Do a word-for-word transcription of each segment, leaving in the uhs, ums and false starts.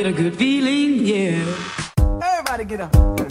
get a good feeling, yeah. Everybody get up.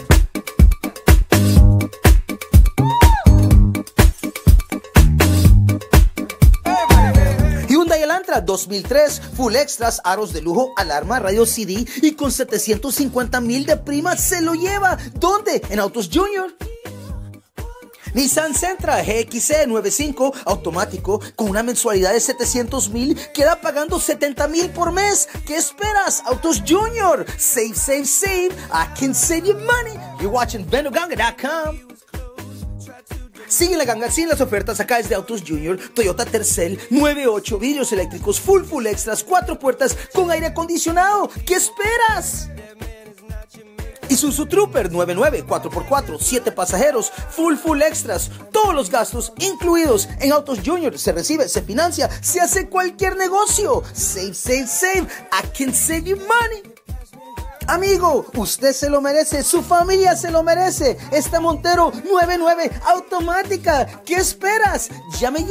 Hyundai Elantra dos mil tres, full extras, aros de lujo, alarma, radio C D y con setecientos cincuenta mil de prima se lo lleva. ¿Dónde? En Autos Junior. Nissan Sentra G X C noventa y cinco automático con una mensualidad de setecientos mil, queda pagando setenta mil por mes. ¿Qué esperas? Autos Junior. Save, save, save. I can save you money. You're watching Vendo Ganga dot com. Sigue la ganga sin las ofertas acá desde Autos Junior. Toyota Tercel noventa y ocho, vidrios eléctricos full full extras, cuatro puertas con aire acondicionado. ¿Qué esperas? Isuzu Trooper noventa y nueve, cuatro por cuatro, siete pasajeros, full full extras, todos los gastos incluidos en Autos Junior. Se recibe, se financia, se hace cualquier negocio. Save, save, save. I can save you money. Amigo, usted se lo merece, su familia se lo merece. Esta Montero noventa y nueve automática. ¿Qué esperas? ¡Llame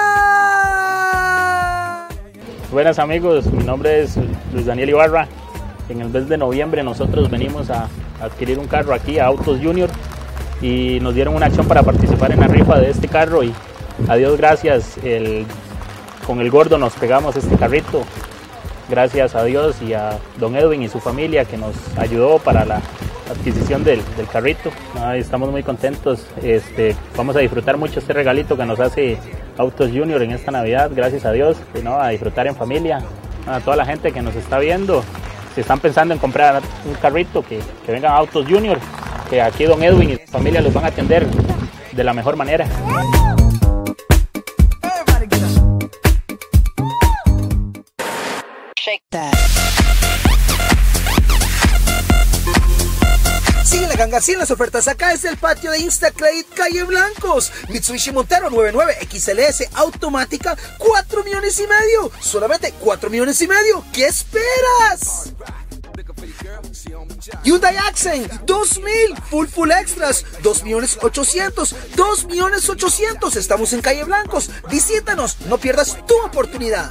ya! Buenas amigos, mi nombre es Luis Daniel Ibarra. En el mes de noviembre nosotros venimos a adquirir un carro aquí a Autos Junior y nos dieron una acción para participar en la rifa de este carro y a Dios gracias, el, con el gordo nos pegamos este carrito. Gracias a Dios y a don Edwin y su familia que nos ayudó para la adquisición del, del carrito. Ay, estamos muy contentos, este, vamos a disfrutar mucho este regalito que nos hace Autos Junior en esta Navidad, gracias a Dios, y, ¿no? A disfrutar en familia. A toda la gente que nos está viendo, si están pensando en comprar un carrito, que, que vengan a Autos Junior, que aquí don Edwin y su familia los van a atender de la mejor manera. Sigue la ganga sin las ofertas acá desde el patio de Instacredit Calle Blancos. Mitsubishi Montero noventa y nueve X L S automática, cuatro millones y medio. Solamente cuatro millones y medio. ¿Qué esperas? Hyundai Accent dos mil, full full extras, dos millones ochocientos, dos millones ochocientos. Estamos en Calle Blancos. Visítanos, no pierdas tu oportunidad.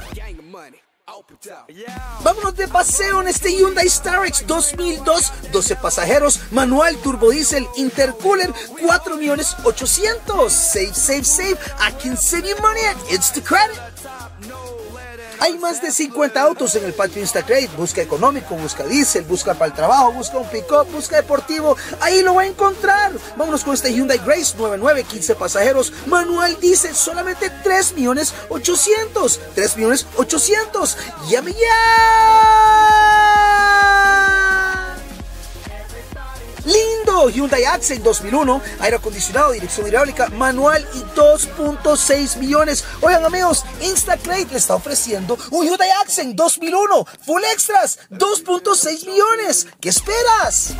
Vámonos de paseo en este Hyundai Starex dos mil dos, doce pasajeros, manual, turbodiesel, intercooler, cuatro millones ochocientos. Save, save, save. I can save you money at Instacredit. Hay más de cincuenta autos en el patio Instacredit. Busca económico, busca diésel, busca para el trabajo, busca un pick-up, busca deportivo. Ahí lo va a encontrar. Vámonos con este Hyundai Grace noventa y nueve, quince pasajeros, manual diésel, solamente tres millones ochocientos. tres millones ochocientos. ¡Llame ya! Lindo Hyundai Accent dos mil uno, aire acondicionado, dirección hidráulica, manual y dos punto seis millones. Oigan amigos, Instacredit le está ofreciendo un Hyundai Accent dos mil uno, full extras, dos punto seis millones. ¿Qué esperas?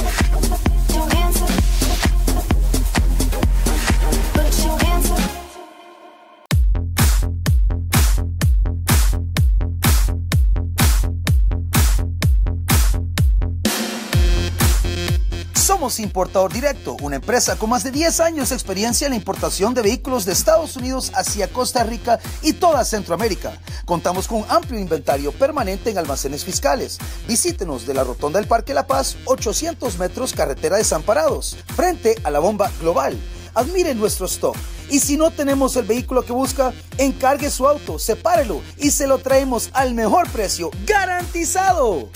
Somos Importador Directo, una empresa con más de diez años de experiencia en la importación de vehículos de Estados Unidos hacia Costa Rica y toda Centroamérica. Contamos con un amplio inventario permanente en almacenes fiscales. Visítenos de la Rotonda del Parque La Paz, ochocientos metros, carretera Desamparados, frente a la bomba global. Admire nuestro stock. Y si no tenemos el vehículo que busca, encargue su auto, sepárelo y se lo traemos al mejor precio, garantizado.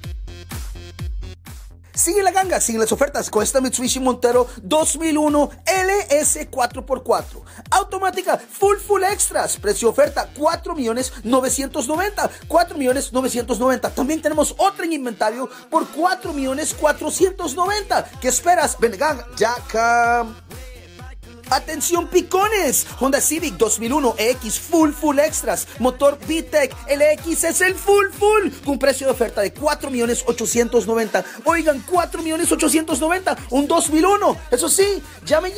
Sigue la ganga, sigue las ofertas con esta Mitsubishi Montero dos mil uno L S cuatro por cuatro. Automática, full full extras. Precio oferta cuatro millones novecientos noventa. cuatro millones novecientos noventa. También tenemos otra en inventario por cuatro millones cuatrocientos noventa. ¿Qué esperas? Ven, ganga, ya acá. Atención picones, Honda Civic dos mil uno E X full full extras, motor V-Tech, L X es el full full, con precio de oferta de cuatro millones ochocientos noventa. Oigan, cuatro millones ochocientos noventa, un dos mil uno, eso sí, llame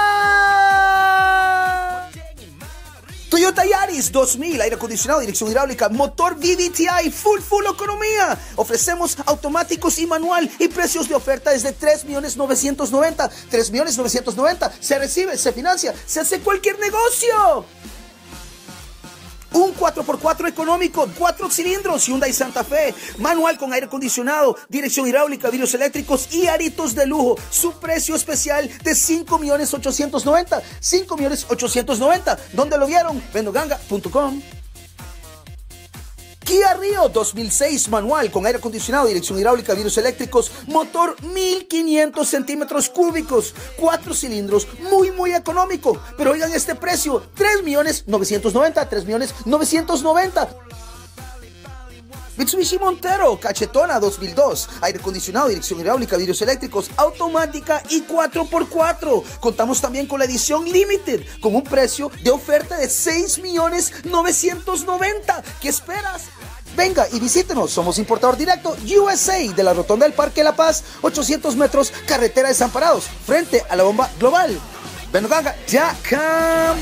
ya. Toyota Yaris dos mil, aire acondicionado, dirección hidráulica, motor V V T I, full full economía. Ofrecemos automáticos y manual y precios de oferta desde tres millones novecientos noventa. tres millones novecientos noventa. Se recibe, se financia, se hace cualquier negocio. Un cuatro por cuatro económico, cuatro cilindros, Hyundai Santa Fe, manual con aire acondicionado, dirección hidráulica, vidrios eléctricos y aritos de lujo. Su precio especial de cinco millones ochocientos noventa. cinco millones ochocientos noventa. ¿Dónde lo vieron? vendoganga punto com. Kia Rio dos mil seis manual con aire acondicionado, dirección hidráulica, vidrios eléctricos, motor mil quinientos centímetros cúbicos, cuatro cilindros, muy muy económico. Pero oigan este precio, tres millones novecientos noventa, tres millones novecientos noventa. Mitsubishi Montero, cachetona dos mil dos, aire acondicionado, dirección hidráulica, vidrios eléctricos, automática y cuatro por cuatro. Contamos también con la edición Limited, con un precio de oferta de seis millones novecientos noventa. ¿Qué esperas? Venga y visítenos, somos importador directo U S A de la Rotonda del Parque La Paz, ochocientos metros, carretera de Desamparados, frente a la bomba global. vendoganga punto com.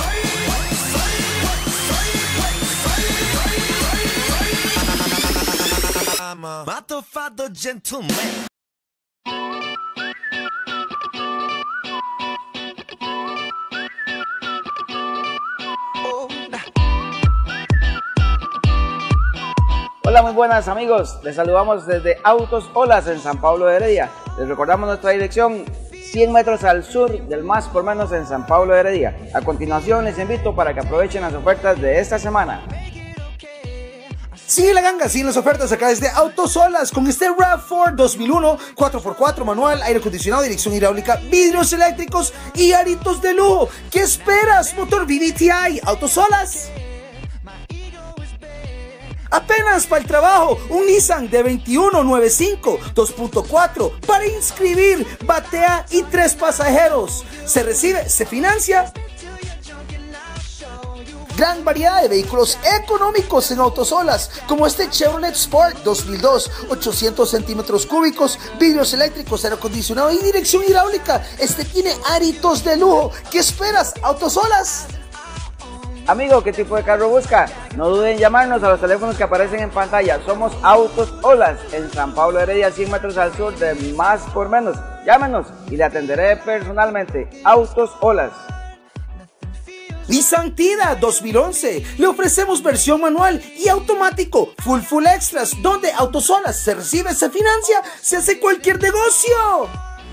Hola, muy buenas amigos, les saludamos desde Autos Olas en San Pablo de Heredia. Les recordamos nuestra dirección, cien metros al sur del Más por Menos en San Pablo de Heredia. A continuación les invito para que aprovechen las ofertas de esta semana. Sigue la ganga, siguen las ofertas acá desde Autos Olas con este RAV cuatro dos mil uno, cuatro por cuatro manual, aire acondicionado, dirección hidráulica, vidrios eléctricos y aritos de lujo. ¿Qué esperas? Motor V V T I, Autos Olas. Apenas para el trabajo, un Nissan de veintiuno noventa y cinco, dos punto cuatro, para inscribir, batea y tres pasajeros. Se recibe, se financia. Gran variedad de vehículos económicos en Autos Olas, como este Chevrolet Sport dos mil dos, ochocientos centímetros cúbicos, vidrios eléctricos, aire acondicionado y dirección hidráulica. Este tiene aritos de lujo. ¿Qué esperas? Autos Olas. Amigo, ¿qué tipo de carro busca? No duden en llamarnos a los teléfonos que aparecen en pantalla. Somos Autos Olas en San Pablo de Heredia, cien metros al sur de Más por Menos. Llámenos y le atenderé personalmente. Autos Olas. Nissan Tida dos mil once, le ofrecemos versión manual y automático, full full extras, donde Autos Olas se recibe, se financia, se hace cualquier negocio.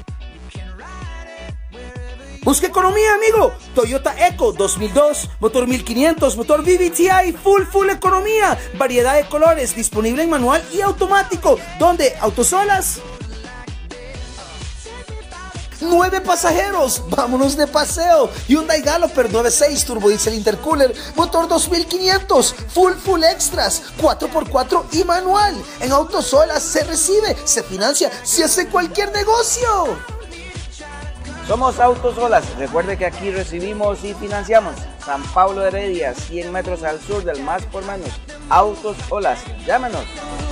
Busca economía, amigo. Toyota Eco dos mil dos, motor mil quinientos, motor V V T I, full full economía, variedad de colores, disponible en manual y automático, donde Autos Olas. Nueve pasajeros, vámonos de paseo. Hyundai Galloper nueve seis Turbo Diesel Intercooler, motor dos mil quinientos, full full extras, cuatro por cuatro y manual. En Autos Olas se recibe, se financia, se hace cualquier negocio. Somos Autos Olas. Recuerde que aquí recibimos y financiamos. San Pablo de Heredia, cien metros al sur del Más por Menos. Autos Olas. Llámenos.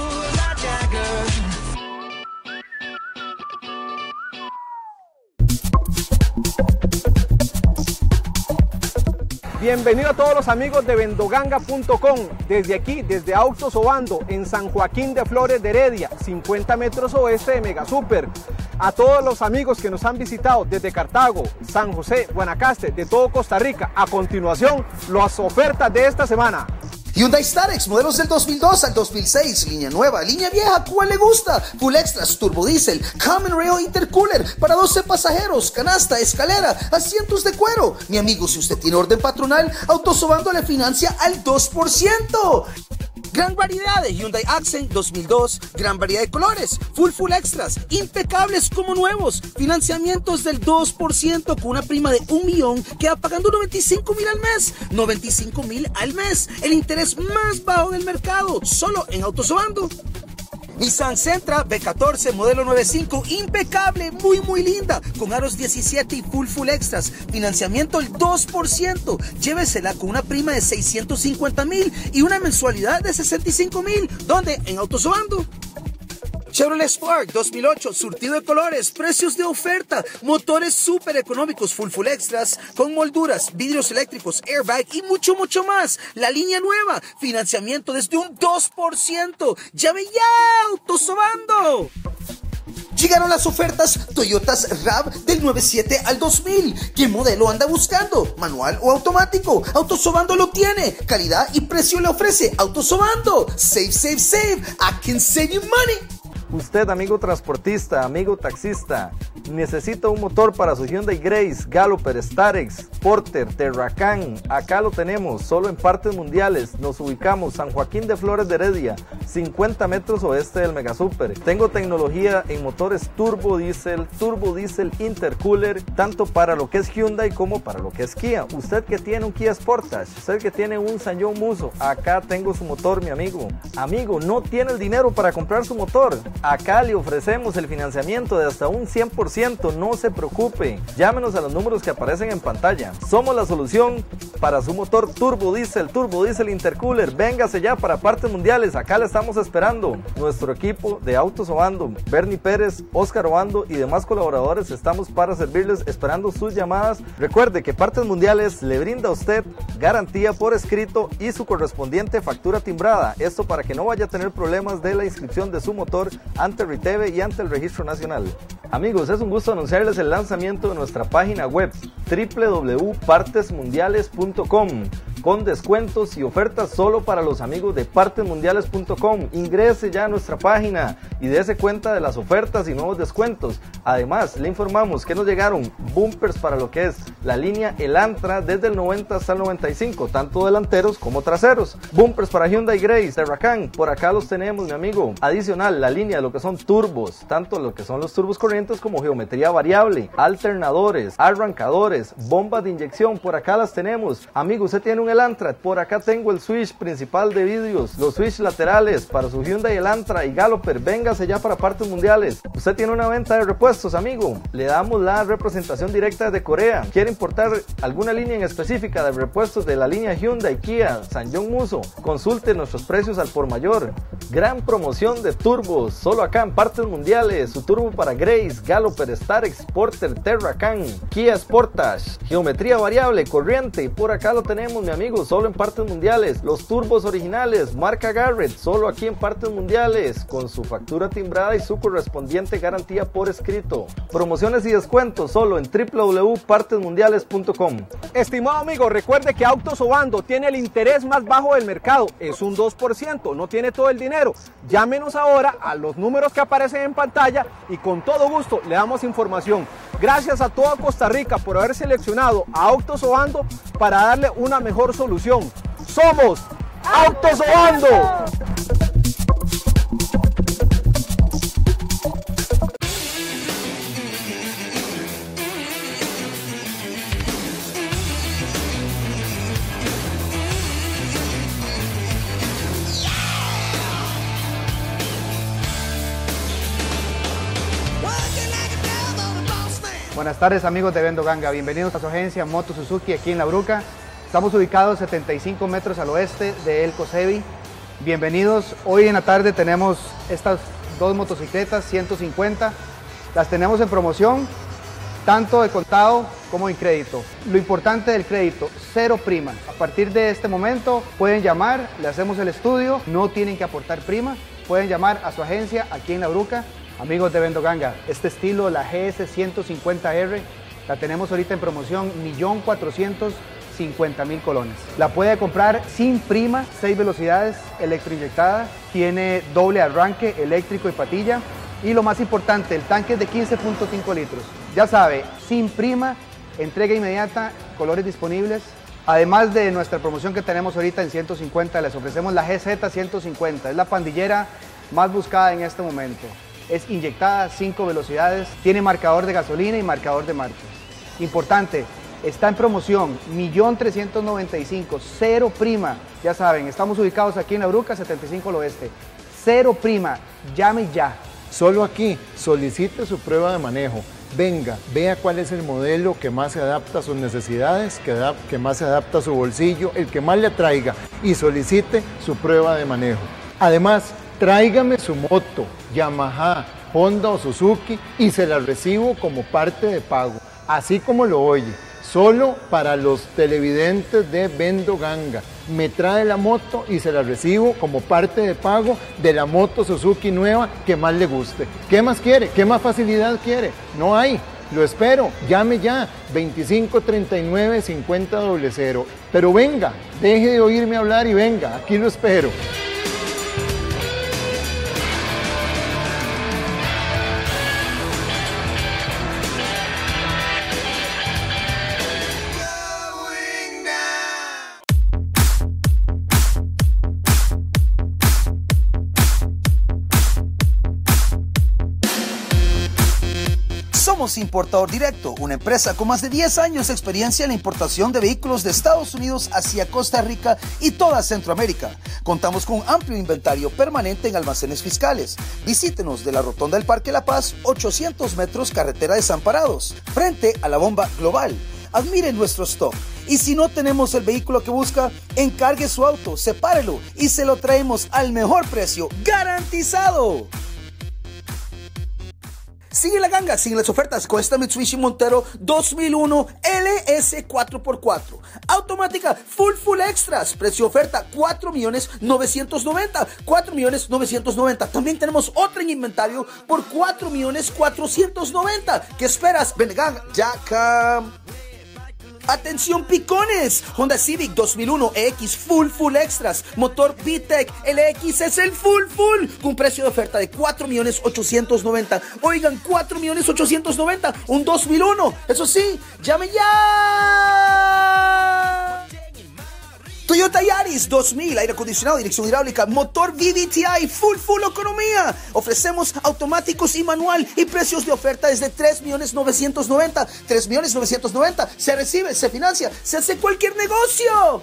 Bienvenido a todos los amigos de vendoganga punto com. Desde aquí, desde Autos Obando, en San Joaquín de Flores de Heredia, cincuenta metros oeste de Mega Super. A todos los amigos que nos han visitado desde Cartago, San José, Guanacaste, de todo Costa Rica. A continuación, las ofertas de esta semana. Hyundai Starex, modelos del dos mil dos al dos mil seis, línea nueva, línea vieja, ¿cuál le gusta? Full Extras, Turbo Diesel, Common Rail Intercooler, para doce pasajeros, canasta, escalera, asientos de cuero. Mi amigo, si usted tiene orden patronal, Autos Obando le financia al dos por ciento. Gran variedad de Hyundai Accent dos mil dos, gran variedad de colores, full full extras, impecables como nuevos, financiamientos del dos por ciento con una prima de un millón, queda pagando noventa y cinco mil al mes, noventa y cinco mil al mes, el interés más bajo del mercado, solo en Autos Obando. Nissan Sentra B catorce, modelo noventa y cinco, impecable, muy muy linda, con aros diecisiete y full full extras, financiamiento el dos por ciento, llévesela con una prima de seiscientos cincuenta mil y una mensualidad de sesenta y cinco mil, ¿dónde? En Autos Obando. Chevrolet Spark dos mil ocho, surtido de colores, precios de oferta, motores súper económicos, full full extras, con molduras, vidrios eléctricos, airbag y mucho mucho más. La línea nueva, financiamiento desde un dos por ciento. ¡Llame ya, Autos Obando! Llegaron las ofertas Toyotas RAV del noventa y siete al dos mil. ¿Qué modelo anda buscando? ¿Manual o automático? Autosobando lo tiene. Calidad y precio le ofrece Autosobando. Save, save, save. I can save you money. Usted, amigo transportista, amigo taxista, necesita un motor para su Hyundai Grace, Galloper, Starex, Porter, Terracan. Acá lo tenemos, solo en Partes Mundiales. Nos ubicamos San Joaquín de Flores de Heredia, cincuenta metros oeste del Mega Super. Tengo tecnología en motores turbo diésel, turbo diésel intercooler, tanto para lo que es Hyundai como para lo que es Kia. Usted que tiene un Kia Sportage, usted que tiene un Sanyong Muso, acá tengo su motor, mi amigo. Amigo, no tiene el dinero para comprar su motor. Acá le ofrecemos el financiamiento de hasta un cien por ciento, no se preocupe. Llámenos a los números que aparecen en pantalla. Somos la solución para su motor turbo diésel, turbo diésel intercooler. Véngase ya para Partes Mundiales, acá le estamos esperando. Nuestro equipo de Autos Obando, Bernie Pérez, Oscar Obando y demás colaboradores estamos para servirles, esperando sus llamadas. Recuerde que Partes Mundiales le brinda a usted garantía por escrito y su correspondiente factura timbrada. Esto para que no vaya a tener problemas de la inscripción de su motor ante Riteve y ante el Registro Nacional. Amigos, es un gusto anunciarles el lanzamiento de nuestra página web w w w punto partes mundiales punto com, con descuentos y ofertas solo para los amigos de partes mundiales punto com. Ingrese ya a nuestra página y dése cuenta de las ofertas y nuevos descuentos. Además, le informamos que nos llegaron bumpers para lo que es la línea Elantra desde el noventa hasta el noventa y cinco, tanto delanteros como traseros. Bumpers para Hyundai Grace, Terracan, por acá los tenemos, mi amigo. Adicional, la línea de lo que son turbos, tanto lo que son los turbos corrientes como geometría variable, alternadores, arrancadores, bombas de inyección, por acá las tenemos. Amigo, usted tiene un Elantra, por acá tengo el switch principal de vidrios, los switch laterales para su Hyundai Elantra y Galloper. Véngase ya para Partes Mundiales. Usted tiene una venta de repuestos, amigo, le damos la representación directa desde Corea. Quiere importar alguna línea en específica de repuestos de la línea Hyundai, Kia, Sanyong Muso, consulte nuestros precios al por mayor. Gran promoción de turbos, solo acá en Partes Mundiales. Su turbo para Grace, Galloper, Starex, Porter, Terracan, Kia Sportage, geometría variable, corriente, por acá lo tenemos, mi amigo, solo en Partes Mundiales. Los turbos originales, marca Garrett, solo aquí en Partes Mundiales, con su factura timbrada y su correspondiente garantía por escrito. Promociones y descuentos solo en w w w punto partes mundiales punto com. Estimado amigo, recuerde que Autos Obando tiene el interés más bajo del mercado, es un dos por ciento, no tiene todo el dinero. Llámenos ahora a los números que aparecen en pantalla y con todo gusto le damos información. Gracias a toda Costa Rica por haber seleccionado a Autos Obando para darle una mejor solución. Somos Autos Obando. Buenas tardes, amigos de Vendo Ganga, bienvenidos a su agencia Moto Suzuki aquí en La Bruca. Estamos ubicados setenta y cinco metros al oeste de El Cosebi. Bienvenidos, hoy en la tarde tenemos estas dos motocicletas ciento cincuenta, las tenemos en promoción, tanto de contado como en crédito. Lo importante del crédito, cero prima. A partir de este momento pueden llamar, le hacemos el estudio, no tienen que aportar prima, pueden llamar a su agencia aquí en La Bruca. Amigos de Vendo Ganga, este estilo, la G S ciento cincuenta R, la tenemos ahorita en promoción, un millón cuatrocientos cincuenta mil colones. La puede comprar sin prima, seis velocidades, electroinyectada, tiene doble arranque eléctrico y patilla. Y lo más importante, el tanque es de quince punto cinco litros. Ya sabe, sin prima, entrega inmediata, colores disponibles. Además de nuestra promoción que tenemos ahorita en ciento cincuenta, les ofrecemos la G Z ciento cincuenta, es la pandillera más buscada en este momento. Es inyectada, cinco velocidades, tiene marcador de gasolina y marcador de marchas. Importante, está en promoción, un millón trescientos noventa y cinco mil, cero prima. Ya saben, estamos ubicados aquí en La Bruca, setenta y cinco al oeste. Cero prima, llame ya. Solo aquí, solicite su prueba de manejo. Venga, vea cuál es el modelo que más se adapta a sus necesidades, que, da, que más se adapta a su bolsillo, el que más le atraiga, y solicite su prueba de manejo. Además, tráigame su moto, Yamaha, Honda o Suzuki y se la recibo como parte de pago, así como lo oye. solo para los televidentes de Vendo Ganga. Me trae la moto y se la recibo como parte de pago de la moto Suzuki nueva que más le guste. ¿Qué más quiere? ¿Qué más facilidad quiere? No hay. Lo espero. Llame ya. veinticinco treinta y nueve cincuenta cero. Pero venga, deje de oírme hablar y venga. Aquí lo espero. Somos Importador Directo, una empresa con más de diez años de experiencia en la importación de vehículos de Estados Unidos hacia Costa Rica y toda Centroamérica. Contamos con un amplio inventario permanente en almacenes fiscales. Visítenos de la Rotonda del Parque La Paz, ochocientos metros, carretera Desamparados, frente a la bomba Global. Admire nuestro stock. Y si no tenemos el vehículo que busca, encargue su auto, sepárelo y se lo traemos al mejor precio, garantizado. Sigue la ganga, sigue las ofertas con esta Mitsubishi Montero dos mil uno L S cuatro por cuatro. Automática, full full extras, precio oferta cuatro millones novecientos noventa, cuatro millones novecientos noventa. También tenemos otra en inventario por cuatro millones cuatrocientos noventa. ¿Qué esperas? Ven, ganga, ya cam. Atención picones, Honda Civic dos mil uno E X full full extras, motor V-Tech, el X es el full full, con precio de oferta de cuatro millones ochocientos noventa. Oigan, cuatro millones ochocientos noventa, un dos mil uno, eso sí, llame ya. Toyota Yaris dos mil, aire acondicionado, dirección hidráulica, motor V V T I, full full economía. Ofrecemos automáticos y manual y precios de oferta desde tres millones novecientos noventa. tres millones novecientos noventa. Se recibe, se financia, se hace cualquier negocio.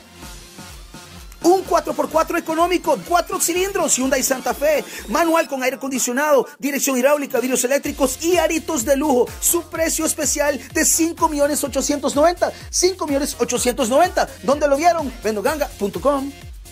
Un cuatro por cuatro económico, cuatro cilindros, Hyundai Santa Fe, manual con aire acondicionado, dirección hidráulica, vidrios eléctricos y aritos de lujo. Su precio especial de cinco millones ochocientos noventa. cinco millones ochocientos noventa. ¿Dónde lo vieron? vendoganga punto com.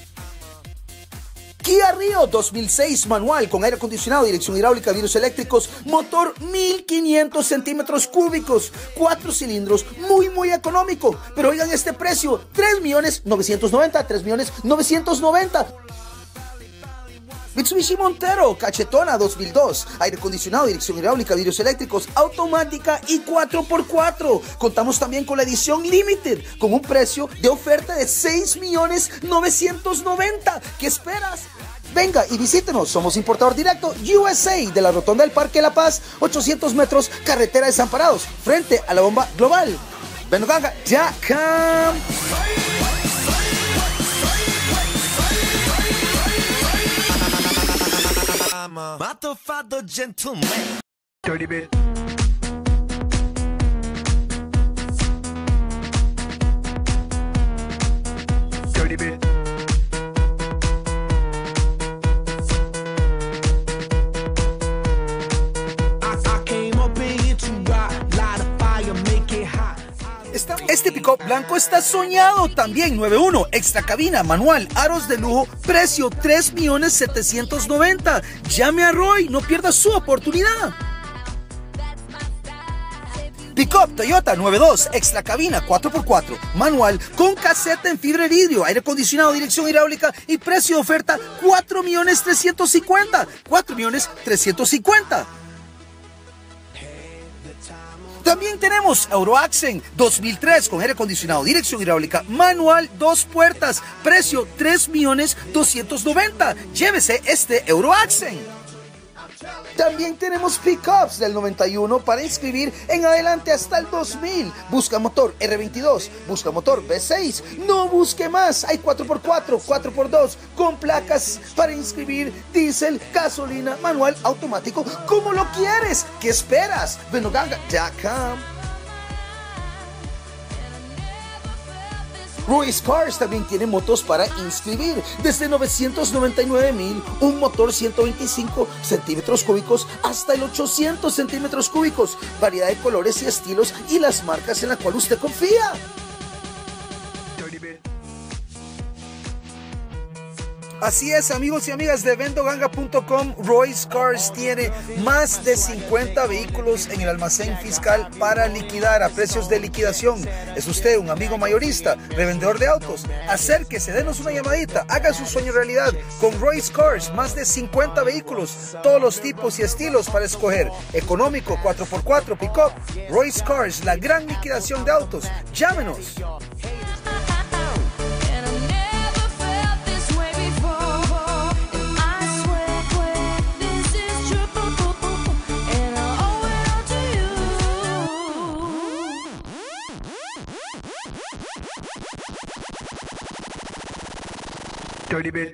Kia Rio dos mil seis, manual con aire acondicionado, dirección hidráulica, vidrios eléctricos, motor mil quinientos centímetros cúbicos, cuatro cilindros, muy muy económico. Pero oigan este precio, tres millones novecientos noventa, tres millones novecientos noventa. Mitsubishi Montero, cachetona dos mil dos, aire acondicionado, dirección hidráulica, vidrios eléctricos, automática y cuatro por cuatro. Contamos también con la edición Limited, con un precio de oferta de seis millones novecientos noventa. ¿Qué esperas? Venga y visítenos, somos Importador Directo U S A de la Rotonda del Parque La Paz, ochocientos metros, carretera Desamparados, frente a la bomba Global. Vendoganga, ya cam. I'm a motherfucker gentleman. Dirty bit. Dirty bit. I, I came up in here to rock, light a fire, make it hot. Este pick-up blanco está soñado también, nueve uno, extra cabina, manual, aros de lujo, precio tres millones setecientos noventa. Llame a Roy, no pierda su oportunidad. Pick-up Toyota nueve dos, extra cabina, cuatro por cuatro, manual, con caseta en fibra de vidrio, aire acondicionado, dirección hidráulica y precio de oferta cuatro millones trescientos cincuenta. cuatro millones trescientos cincuenta. También tenemos Euroaccent dos mil tres con aire acondicionado, dirección hidráulica, manual, dos puertas, precio tres millones doscientos noventa. Llévese este Euroaccent. También tenemos pickups del noventa y uno para inscribir en adelante hasta el dos mil. Busca motor R veintidós, busca motor V seis, no busque más. Hay cuatro por cuatro, cuatro por dos con placas para inscribir, diésel, gasolina, manual, automático, como lo quieres. ¿Qué esperas? vendoganga punto com. Ruiz Cars también tiene motos para inscribir desde novecientos noventa y nueve mil, un motor ciento veinticinco centímetros cúbicos hasta el ochocientos centímetros cúbicos, variedad de colores y estilos y las marcas en la cual usted confía. Así es, amigos y amigas de vendo ganga punto com, Royce Cars tiene más de cincuenta vehículos en el almacén fiscal para liquidar a precios de liquidación. ¿Es usted un amigo mayorista, revendedor de autos? Acérquese, denos una llamadita, haga su sueño realidad con Royce Cars, más de cincuenta vehículos, todos los tipos y estilos para escoger. Económico, cuatro por cuatro, pick-up. Royce Cars, la gran liquidación de autos. Llámenos. Dirty bit.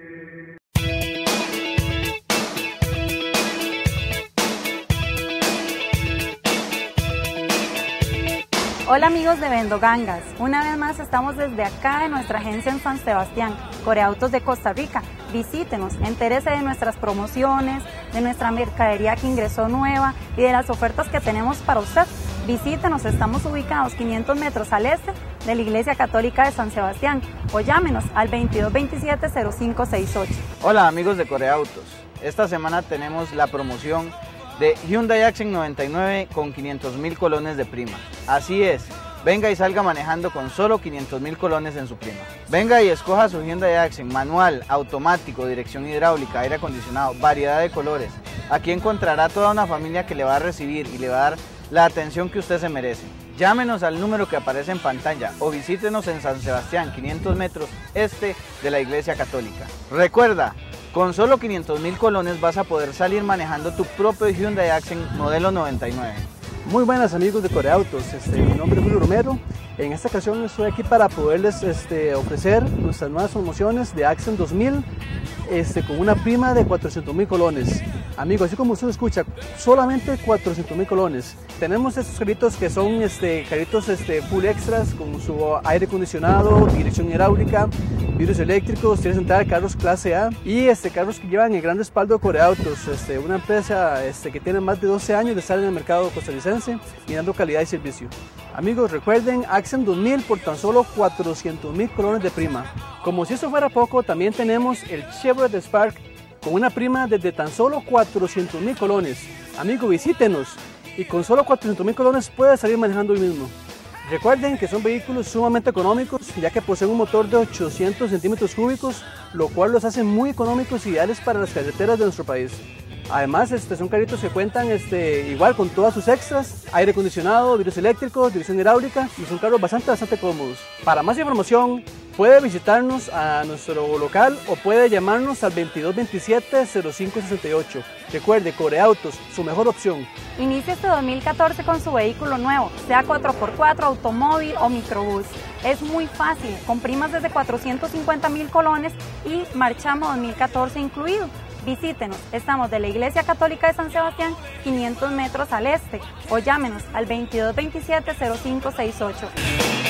Hola amigos de Vendo Gangas, una vez más estamos desde acá en nuestra agencia en San Sebastián, Coreautos de Costa Rica. Visítenos, entérese de nuestras promociones, de nuestra mercadería que ingresó nueva y de las ofertas que tenemos para usted. Visítenos, estamos ubicados quinientos metros al este de la Iglesia Católica de San Sebastián o llámenos al veintidós veintisiete cero cinco sesenta y ocho. Hola amigos de Coreautos, esta semana tenemos la promoción de Hyundai Accent noventa y nueve con quinientos mil colones de prima. Así es, venga y salga manejando con solo quinientos mil colones en su prima. Venga y escoja su Hyundai Accent manual, automático, dirección hidráulica, aire acondicionado, variedad de colores. Aquí encontrará toda una familia que le va a recibir y le va a dar la atención que usted se merece. Llámenos al número que aparece en pantalla o visítenos en San Sebastián, quinientos metros este de la Iglesia Católica. Recuerda, con solo quinientos mil colones vas a poder salir manejando tu propio Hyundai Accent modelo noventa y nueve. Muy buenas amigos de Coreautos, este, mi nombre es Julio Romero. En esta ocasión estoy aquí para poderles este, ofrecer nuestras nuevas promociones de Accent dos mil este, con una prima de cuatrocientos mil colones. Amigos, así como usted escucha, solamente cuatrocientos mil colones. Tenemos estos carritos que son este, carritos este, full extras con su aire acondicionado, dirección hidráulica, vidrios eléctricos, tiene central, carros clase A y este, carros que llevan el gran respaldo de Coreautos, este, una empresa este, que tiene más de doce años de estar en el mercado costarricense y dando calidad y servicio. Amigos, recuerden Accent dos mil por tan solo cuatrocientos mil colones de prima. Como si eso fuera poco, también tenemos el Chevrolet Spark con una prima desde tan solo cuatrocientos mil colones. Amigo, visítenos y con solo cuatrocientos mil colones puede salir manejando hoy mismo. Recuerden que son vehículos sumamente económicos ya que poseen un motor de ochocientos centímetros cúbicos, lo cual los hace muy económicos y ideales para las carreteras de nuestro país. Además, este, son carritos que cuentan este, igual con todas sus extras, aire acondicionado, vidrios eléctricos, dirección hidráulica y son carros bastante, bastante cómodos. Para más información, puede visitarnos a nuestro local o puede llamarnos al veintidós veintisiete cero cinco sesenta y ocho. Recuerde, Coreautos, su mejor opción. Inicie este dos mil catorce con su vehículo nuevo, sea cuatro por cuatro, automóvil o microbús. Es muy fácil, con primas desde cuatrocientos cincuenta mil colones y marchamo dos mil catorce incluido. Visítenos, estamos de la Iglesia Católica de San Sebastián, quinientos metros al este, o llámenos al veintidós veintisiete cero cinco sesenta y ocho.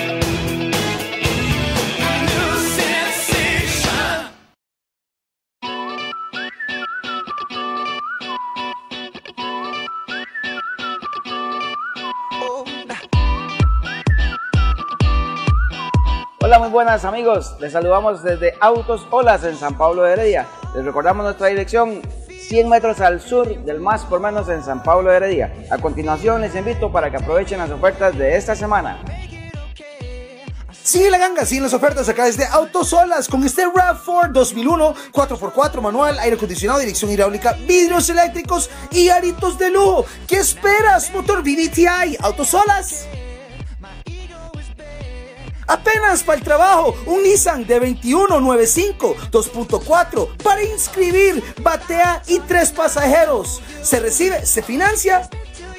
Hola, muy buenas amigos, les saludamos desde Autos Olas en San Pablo de Heredia. Les recordamos nuestra dirección, cien metros al sur del Más por Menos en San Pablo de Heredia. A continuación les invito para que aprovechen las ofertas de esta semana. Sigue la ganga, siguen las ofertas acá desde Autos Olas con este RAV cuatro dos mil uno, cuatro por cuatro manual, aire acondicionado, dirección hidráulica, vidrios eléctricos y aritos de lujo. ¿Qué esperas? Motor V D T I, Autos Olas. Apenas para el trabajo, un Nissan de veintiuno noventa y cinco, dos punto cuatro, para inscribir, batea y tres pasajeros. Se recibe, se financia.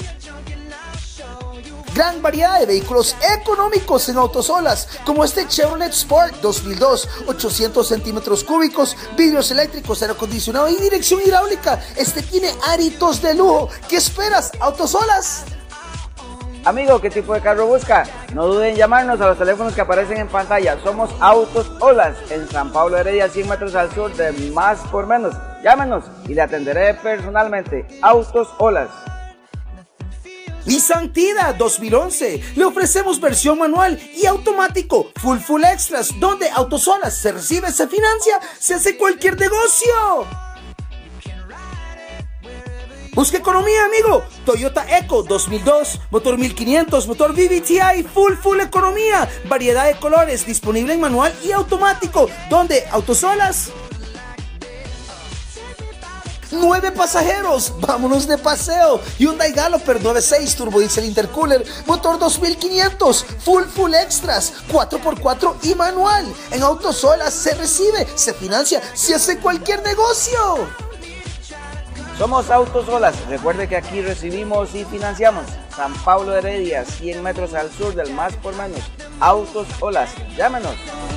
Gran variedad de vehículos económicos en Autos Olas, como este Chevrolet Sport dos mil dos, ochocientos centímetros cúbicos, vidrios eléctricos, aire acondicionado y dirección hidráulica. Este tiene aritos de lujo. ¿Qué esperas? Autos Olas. Amigo, ¿qué tipo de carro busca? No duden en llamarnos a los teléfonos que aparecen en pantalla. Somos Autos Olas en San Pablo de Heredia, cien metros al sur de Más por Menos. Llámenos y le atenderé personalmente. Autos Olas. Nissan Tida dos mil once. Le ofrecemos versión manual y automático, full full extras, donde Autosolas se recibe, se financia, se hace cualquier negocio. Busca economía, amigo. Toyota Eco dos mil dos, motor mil quinientos, motor V V T I, full full economía, variedad de colores, disponible en manual y automático, donde Autosolas. Nueve pasajeros, vámonos de paseo. Hyundai Galloper nueve seis Turbo Diesel Intercooler, motor dos mil quinientos, full full extras, cuatro por cuatro y manual. En Autosolas se recibe, se financia, se hace cualquier negocio. Somos Autosolas. Recuerde que aquí recibimos y financiamos. San Pablo de Heredia, cien metros al sur del Más por Menos. Autosolas. Llámenos.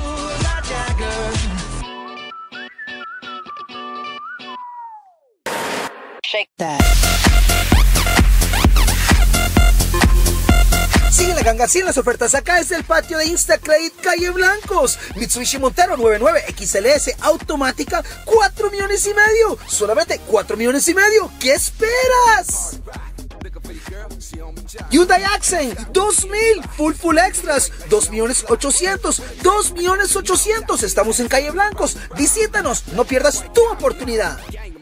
Shake that. Sigue la ganga sin las ofertas acá desde el patio de Instacredit Calle Blancos. Mitsubishi Montero noventa y nueve X L S automática, cuatro millones y medio. Solamente cuatro millones y medio. ¿Qué esperas? Hyundai Accent dos mil, full full extras, dos millones ochocientos, dos millones ochocientos. Estamos en Calle Blancos. Visítanos, no pierdas tu oportunidad.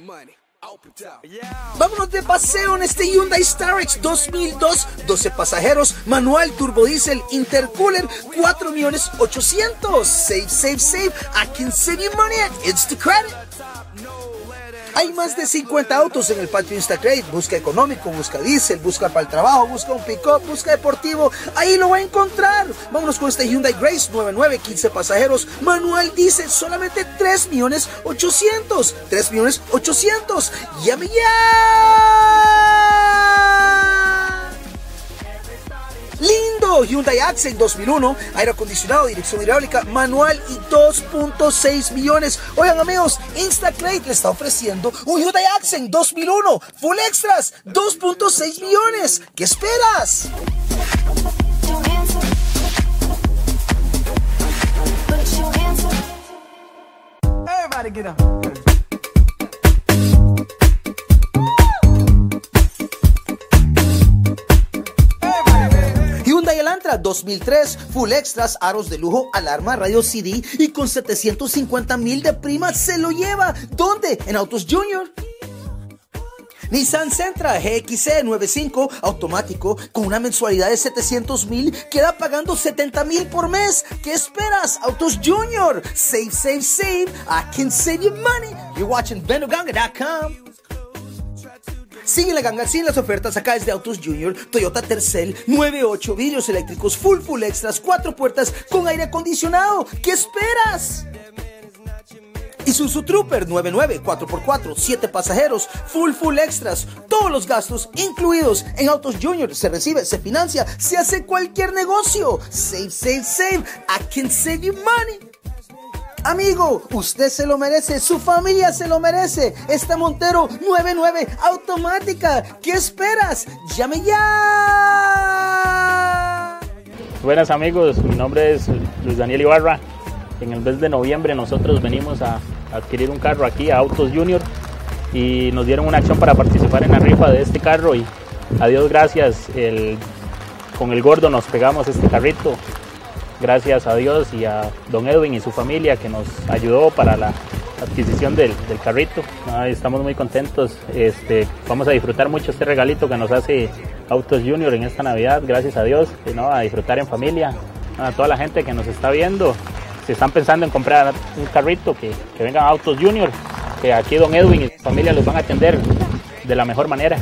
Vámonos de paseo en este Hyundai Starex dos mil dos, doce pasajeros, manual, turbo diesel, intercooler, cuatro millones ochocientos. Save, save, save. I can save you money at Instacredit. Hay más de cincuenta autos en el patio Instacredit. Busca económico, busca diésel, busca para el trabajo, busca un pick-up, busca deportivo. Ahí lo va a encontrar. Vámonos con este Hyundai Grace noventa y nueve, quince pasajeros, manual diésel, solamente tres millones ochocientos. tres millones ochocientos. ¡Llame ya! Lindo Hyundai Accent dos mil uno, aire acondicionado, dirección hidráulica, manual y dos punto seis millones. Oigan amigos, Instacredit le está ofreciendo un Hyundai Accent dos mil uno, full extras, dos punto seis millones. ¿Qué esperas? Everybody get up. Elantra dos mil tres, full extras, aros de lujo, alarma, radio C D y con setecientos cincuenta mil de prima se lo lleva. ¿Dónde? En Autos Junior. Nissan Sentra G X C noventa y cinco automático con una mensualidad de setecientos mil, queda pagando setenta mil por mes. ¿Qué esperas? Autos Junior. Save, save, save. I can save you money. You're watching vendoganga dot com. Sigue la ganga sin las ofertas acá desde Autos Junior. Toyota Tercel noventa y ocho, vidrios eléctricos full full extras, cuatro puertas con aire acondicionado. ¿Qué esperas? Isuzu Trooper noventa y nueve, cuatro por cuatro, siete pasajeros, full full extras, todos los gastos incluidos. En Autos Junior se recibe, se financia, se hace cualquier negocio. Save, save, save. I can save you money. Amigo, usted se lo merece, su familia se lo merece. Esta Montero noventa y nueve automática. ¿Qué esperas? ¡Llame ya! Buenas amigos, mi nombre es Luis Daniel Ibarra. En el mes de noviembre nosotros venimos a adquirir un carro aquí a Autos Junior y nos dieron una acción para participar en la rifa de este carro y a Dios gracias, el, con el gordo nos pegamos este carrito. Gracias a Dios y a don Edwin y su familia que nos ayudó para la adquisición del, del carrito. Ay, estamos muy contentos, este, vamos a disfrutar mucho este regalito que nos hace Autos Junior en esta Navidad, gracias a Dios, ¿no? A disfrutar en familia. A toda la gente que nos está viendo, si están pensando en comprar un carrito, que, que vengan a Autos Junior, que aquí don Edwin y su familia los van a atender de la mejor manera.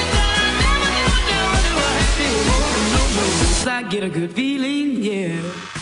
Get a good feeling, yeah.